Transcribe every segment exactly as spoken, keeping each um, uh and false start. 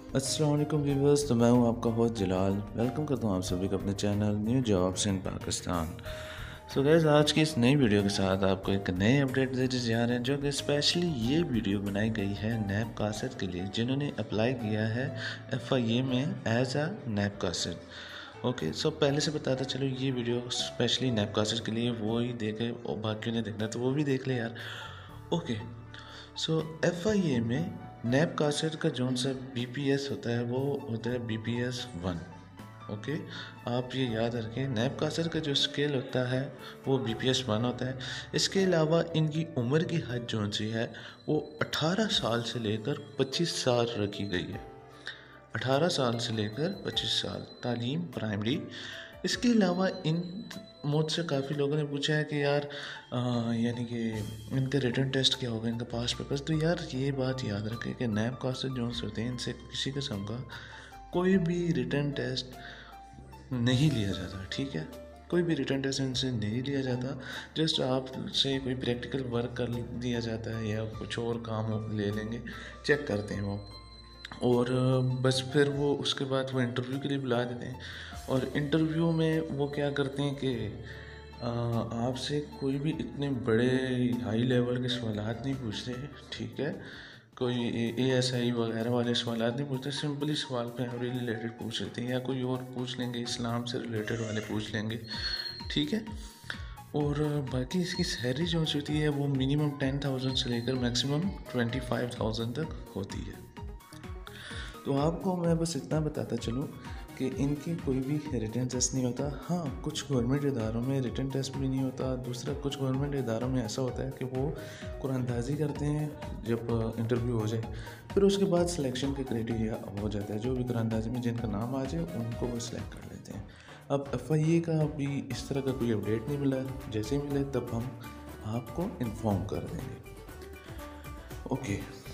السلام علیکم ویورز، تو میں ہوں آپ کا ہوسٹ جلال۔ ویلکم کرتا ہوں آپ سبھی کو اپنے channel new jobs in Pakistan. So guys, آج کی اس نئی ویڈیو کے ساتھ آپ کو ایک نئے اپڈیٹ دیتے جا رہے ہیں، جو کہ اسپیشلی یہ ویڈیو بنائی گئی ہے نیب کاسٹ کے لیے، جنہوں نے اپلائی کیا ہے ایف آئی اے میں ایز اے نیب کاسٹ۔ اوکے، سو پہلے سے بتاتا چلو یہ ویڈیو اسپیشلی نیب کاسٹ کے لیے، وہی دیکھے اور باقیوں نے دیکھنا تو وہ بھی دیکھ لے یار۔ Okay, so F I A میں نیب کاسٹ کا جون سا بی پی ایس ہوتا ہے وہ ہوتا ہے B P S one. Okay, آپ یہ یاد رکھیں، نیب کاسٹ کا جو اسکیل ہوتا ہے وہ بی پی ایس ون ہوتا ہے۔ اس کے علاوہ ان کی عمر کی حد جون سی ہے وہ اٹھارہ سال سے لے کر پچیس سال رکھی گئی ہے۔ اٹھارہ سال سے لے کر پچیس سال تعلیم پرائمری۔ اس کے علاوہ ان مجھ سے کافی لوگوں نے پوچھا ہے کہ یار یعنی کہ ان کا ریٹن ٹیسٹ کیا ہوگا، ان کا پاس پیپرز۔ تو یار یہ بات یاد رکھے کہ نیب کاسٹ جو سے ہوتے ہیں ان سے کسی قسم کا کوئی بھی ریٹن ٹیسٹ نہیں لیا جاتا، ٹھیک ہے؟ کوئی بھی ریٹن ٹیسٹ ان سے نہیں لیا جاتا، جسٹ آپ سے کوئی پریکٹیکل ورک کر دیا جاتا ہے یا کچھ اور کام لے لیں گے، چیک کرتے ہیں وہ، اور بس پھر وہ اس کے بعد وہ انٹرویو کے لیے بلا دیتے ہیں۔ اور انٹرویو میں وہ کیا کرتے ہیں کہ آپ سے کوئی بھی اتنے بڑے ہائی لیول کے سوالات نہیں پوچھتے، ٹھیک ہے؟ کوئی اے ایس آئی وغیرہ والے سوالات نہیں پوچھتے، سمپلی سوال فیملی ریلیٹڈ پوچھ لیتے ہیں یا کوئی اور پوچھ لیں گے، اسلام سے ریلیٹڈ والے پوچھ لیں گے، ٹھیک ہے؟ اور باقی اس کی سیلری جو ہوتی ہے وہ منیمم ٹین تھاؤزینڈ سے لے کر میکسیمم ٹوینٹی فائیو تھاؤزینڈ تک ہوتی ہے۔ تو آپ کو میں بس اتنا بتاتا چلوں کہ ان کی کوئی بھی ریٹن ٹیسٹ نہیں ہوتا۔ ہاں، کچھ گورنمنٹ اداروں میں ریٹن ٹیسٹ بھی نہیں ہوتا۔ دوسرا، کچھ گورنمنٹ اداروں میں ایسا ہوتا ہے کہ وہ قرآن اندازی کرتے ہیں جب انٹرویو ہو جائے، پھر اس کے بعد سلیکشن کے کرائٹیریا ہو جاتا ہے، جو بھی قرآن اندازی میں جن کا نام آ جائے ان کو وہ سلیکٹ کر لیتے ہیں۔ اب ایف آئی اے کا ابھی اس طرح کا کوئی اپڈیٹ نہیں ملا، جیسے ہی ملے تب ہم آپ کو انفارم کر دیں گے۔ اوکے،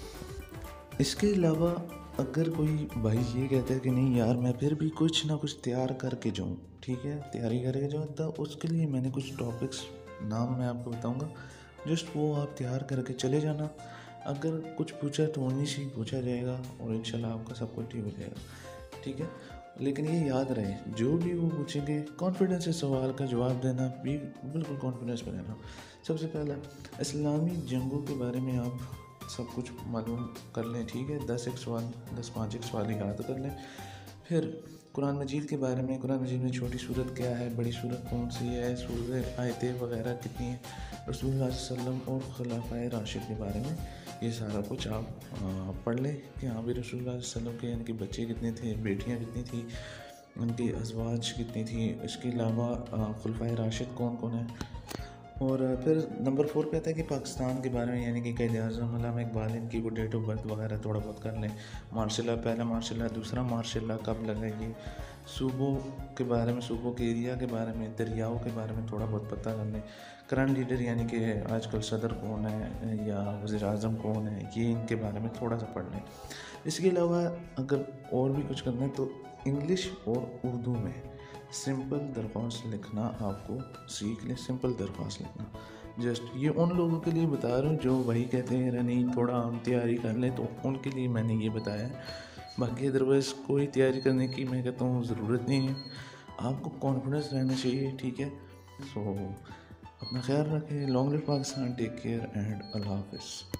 اس کے علاوہ اگر کوئی بھائی یہ کہتا ہے کہ نہیں یار میں پھر بھی کچھ نہ کچھ تیار کر کے جاؤں، ٹھیک ہے، تیاری کر کے جاؤں، تو اس کے لیے میں نے کچھ ٹاپکس نام میں آپ کو بتاؤں گا، جسٹ وہ آپ تیار کر کے چلے جانا۔ اگر کچھ پوچھا تو انہیں سے پوچھا جائے گا اور انشاءاللہ آپ کا سب کچھ ٹھیک ہو جائے گا، ٹھیک ہے؟ لیکن یہ یاد رہے، جو بھی وہ پوچھیں گے کانفیڈنس سے سوال کا جواب دینا، بھی بالکل کانفیڈنس میں رہنا۔ سب سے پہلا اسلامی جنگوں کے بارے میں آپ سب کچھ معلوم کر لیں، ٹھیک ہے؟ دس ایک سوال دس پانچ ایک سوال یاد کر لیں۔ پھر قرآن مجید کے بارے میں، قرآن مجید میں چھوٹی سورت کیا ہے، بڑی سورت کون سی ہے، سورت آیتیں وغیرہ کتنی ہیں، رسول اللہ صلی اللہ علیہ وسلم اور خلفائے راشد کے بارے میں یہ سارا کچھ آپ پڑھ لیں کہ ہاں بھی رسول اللہ صلی اللہ علیہ وسلم کے ان کے بچے کتنے تھے، بیٹیاں کتنی تھیں، ان کی ازواج کتنی تھیں۔ اس کے علاوہ خلفائے راشد کون کون ہیں۔ اور پھر نمبر فور پہ آتا ہے کہ پاکستان کے بارے میں، یعنی کہ قائد اعظم علامہ اقبال، ان کی وہ ڈیٹ آف برتھ وغیرہ تھوڑا بہت کر لیں۔ مارشل لا، پہلا مارشل لا، دوسرا مارشل لا کب لگا، یہ صوبوں کے بارے میں، صوبوں کے ایریا کے بارے میں، دریاؤں کے بارے میں تھوڑا بہت پتہ کر لیں۔ کرنٹ لیڈر یعنی کہ آج کل صدر کون ہے یا وزیر اعظم کون ہے، یہ ان کے بارے میں تھوڑا سا پڑھ لیں۔ اس کے علاوہ اگر اور بھی کچھ کرنا ہے تو انگلش اور اردو میں سمپل درخواست لکھنا آپ کو سیکھ لیں، سمپل درخواست لکھنا۔ جسٹ یہ ان لوگوں کے لیے بتا رہا ہوں جو وہی کہتے ہیں نہیں تھوڑا ہم تیاری کر لیں، تو ان کے لیے میں نے یہ بتایا ہے۔ باقی ادروائز کوئی تیاری کرنے کی میں کہتا ہوں ضرورت نہیں ہے، آپ کو کانفیڈنس رہنا چاہیے، ٹھیک ہے؟ سو اپنا خیال رکھیں، long live Pakistan, take care and اللہ حافظ۔